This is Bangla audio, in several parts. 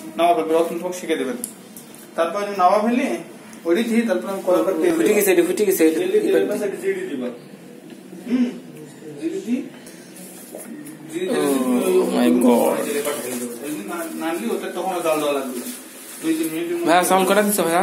নাওয়া ফেলবে, রতন তোমাকে শিখে দেবেন। তারপর নাওয়া ফেলে ওইটি দিয়ে তারপর আমি করার পর ফুটে গেছে, ফুটে গেছে জিডি দিবা। জিডি মাই গড, নানলি ওটা তখন জাল দেওয়া লাগবে 2-3 মিনিট। ভাইয়া সাউন্ড করা দিছো ভাইয়া?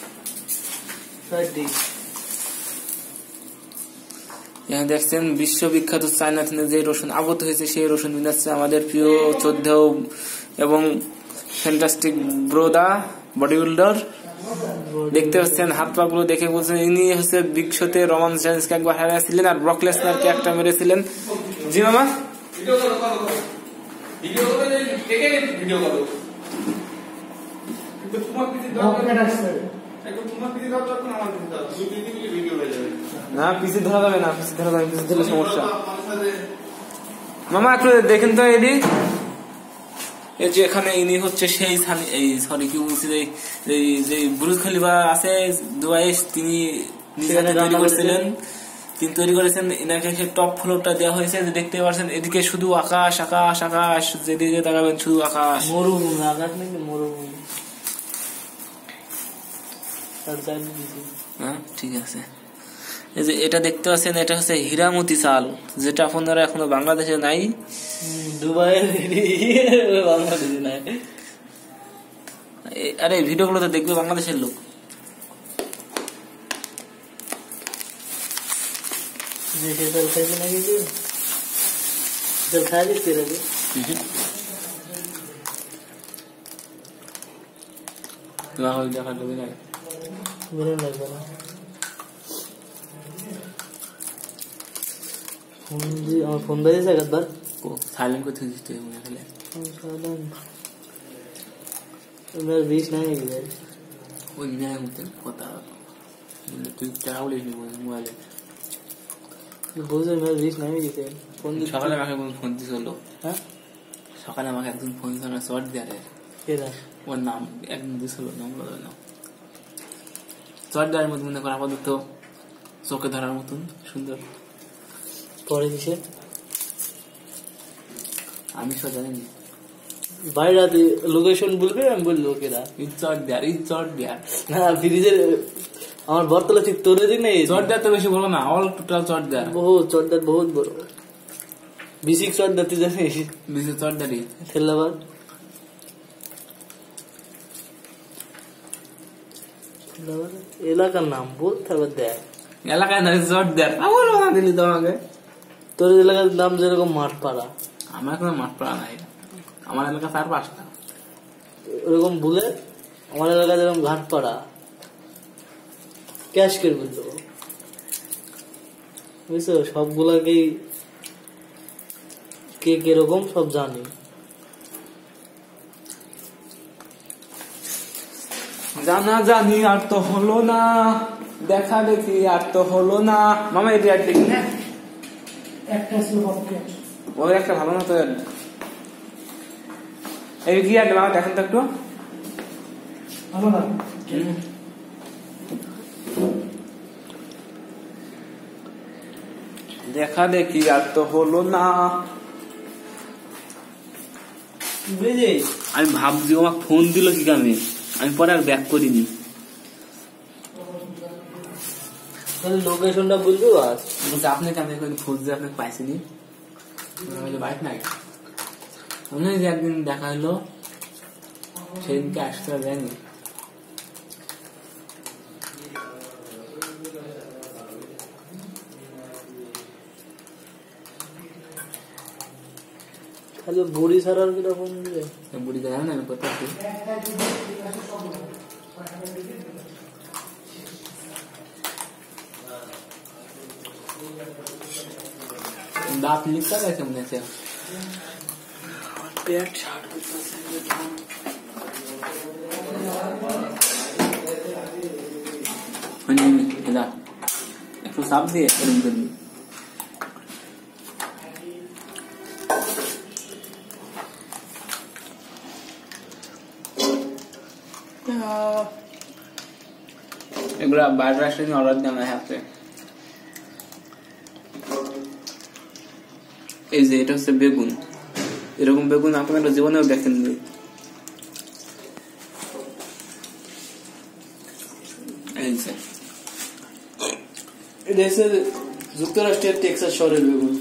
यहाँ দেখছেন বিশ্ববিখ্যাত চায়না থেকে যে রসুন আগত হয়েছে সেই রসুন বিনাচ্ছে আমাদের প্রিয় যোদ্ধা এবং ফ্যান্টাস্টিক ব্রোদা বডি বিল্ডার। দেখতে পাচ্ছেন হাত পা গুলো দেখে বলছেন ইনি হচ্ছে বিগ শোতে রোমান রেন্সকে একবার হারিয়েছিলেন আর ব্রক লেসনারকে একটা মেরেছিলেন। জি মামা ভিডিও করো, ভিডিও করে দেখে ভিডিও করো। কিন্তু তোমার কিছু দরকার আছে, একটু তোমার কিছু দরকার না, আমার কিছু দরকার, দুই তিন মিনিট ভিডিও হয়ে যাবে। না পিছে ধরা যাবে না, পিছে ধরা যাবে, পিছে ধরলে সমস্যা। মামা একটু দেখেন তো এডি, এই যে এখানে ইনি হচ্ছে সেই এই সরি কি বলছি যে বুর্জ খলিফা আছে দুবাই, তিনি নিজে তৈরি করেছিলেন, তিনি তৈরি করেছেন। এনাকে টপ ফ্লোরটা দেওয়া হয়েছে, দেখতে পাচ্ছেন এদিকে শুধু আকাশ আকাশ আকাশ, যেদিকে তাকাবেন শুধু আকাশ, মরুভূমি, আকাশ নাকি মরুভূমি। হ্যাঁ ঠিক আছে। এই যে এটা দেখতে পাচ্ছেন এটা হচ্ছে হীরামতি চাল, যেটা আপনারা এখনো বাংলাদেশে নাই, দুবাইয়ের বাংলাদেশে নাই। আরে ভিডিও গুলো তো দেখবে বাংলাদেশের লোক। ফোন দিয়েছে একবার সাইলেন্ট করতে দিতে মনে হলে বিষ নাই ওই ন্যায় মতন কথা তুই টাকা বলিস নি মোবাইলে বুঝলেন বিষ নাই গেছে। ফোন সকালে আমাকে ফোন দিয়েছিল, হ্যাঁ সকালে আমাকে একদিন ফোন দিয়েছিল শর্ট দেয়ারে, ওর নাম একদিন দিয়েছিল নম্বর নাম শর্ট দেওয়ার মতো মনে করা আপাতত চোখে ধরার মতন সুন্দর। পরে দিছে আমি সব জানি বাইরে লোকেশন বলবে, আমি বললো ওকেরা চট দেয়ার না ফ্রিজের আমার বর্তলা ঠিক তোরে দিন চট দেয়ার তো বেশি বড় না, অল টোটাল চট দেয়ার বহুত চট দেয়ার বহুত বড়। বিসিক চট দেয়ার তুই জানিস? বিসিক চট দেয়ারই ঠেলাবার এলাকার নাম বল, তারপর দেয় এলাকার নাম চট দেয়ার আমার দিলি তো আমাকে। তোর এলাকার নাম যেরকম মাঠপাড়া, আমার কোনো মাঠপাড়া নাই, আমার এলাকা 4-5টা ওরকম বলে। আমার এলাকা যেরকম ঘাটপাড়া ক্যাশকের বুঝলো, বুঝছো সবগুলাকেই কে কিরকম সব জানি। জানা জানি আর তো হলো না, দেখা দেখি আর তো হলো না। মামা এটি আর দেখি না একটা ওই একটা ভালো না তো এই কি আর বাবা দেখেন তো একটু ভালো না। দেখা দেখি আর তো হলো না। আমি ভাবছি আমার ফোন দিল কি কামে, আমি পরে আর ব্যাক করিনি। লোকেশনটা বলবো আপনি কামে খোঁজ দিয়ে আপনাকে পাইছিনি বাইক নাই। যে একদিন দেখা হলো সেদিনকে আসতে যায়নি। তাহলে বুড়ি ছাড়ার কিরকম বুড়ি দেয় না কোথাও दांत लिखता कैसे हमने से पेट छाट इधर एक तो साफ दिए এগুলা বাইরে আসলে অর্ডার দেওয়া হাতে। এই যে এটা হচ্ছে বেগুন, এরকম বেগুন আপনারা জীবনেও দেখেননি। দেশে যুক্তরাষ্ট্রের টেক্সাস শহরের বেগুন।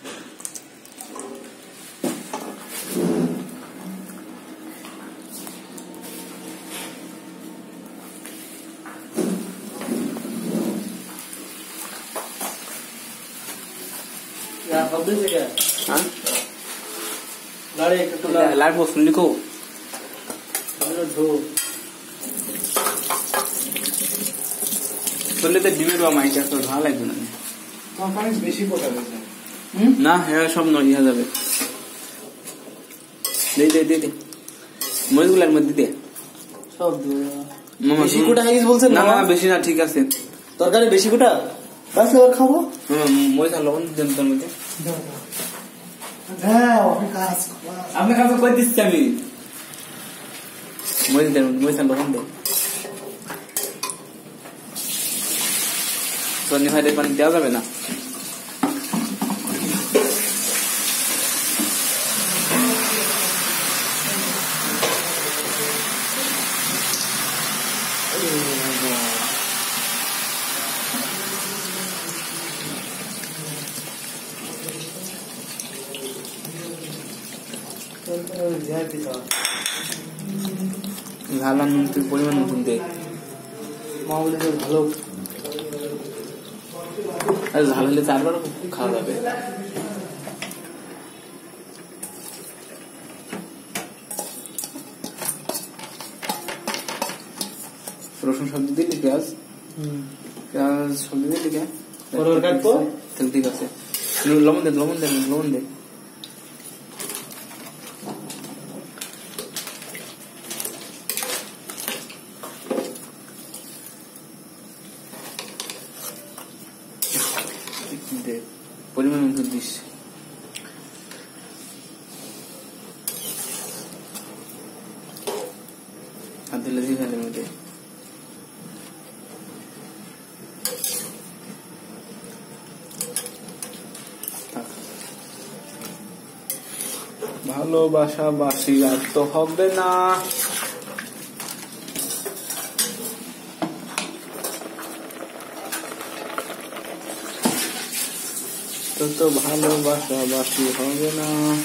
লাগবো শুনলি কো বললে তো ডিমের বা মাইটা তো ভালো লাগবে না বেশি না হ্যাঁ সব নয় ইহা যাবে দে মরিচগুলার মধ্যে দে সব মামা বেশি কোটা হয়ে গেছে বলছেন না না বেশি না ঠিক আছে তরকারি বেশি কোটা বাস এবার খাবো মরিচ আর লবণ দেন তোর মধ্যে আপনার কাছে কই দিচ্ছি আমি মরিচ দেন মরিচ আর লবণ দেন সন্নি ভাই পানি দেওয়া যাবে না ভালো পরিমাণ নতুন দে মামুলি ভালো ঝাল হলে 4 বার খাওয়া যাবে রসুন সবজি দিলি পেঁয়াজ সবজি দিলি কে ঠিক আছে লবণ দে পরিমাণ মতো দিস হাত দিলে দিয়ে ফেলে মধ্যে ভালোবাসা বাসি আর তো হবে না তো ভালোবাসা বাসি হবে না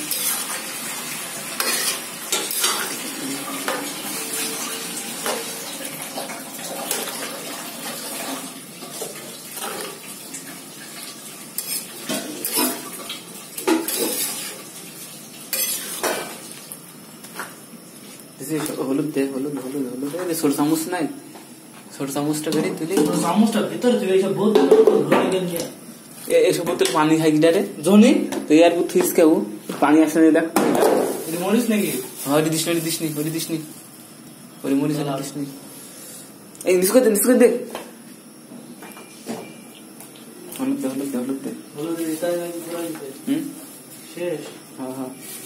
হলুদ দে ছোট চামচ নাই ছোট চামচটা বেরিয়ে তুলি চামচটা ভিতরে তুই এইসব বহুত এসব বোতল পানি খাই গিটারে জনি তো ইয়ার বুথ থিস কেউ পানি আসে না দেখ মরিস নাকি হরি দিসনি ওরে মরিস না দিসনি এই নিসকো দে হলুদ দে শেষ হ্যাঁ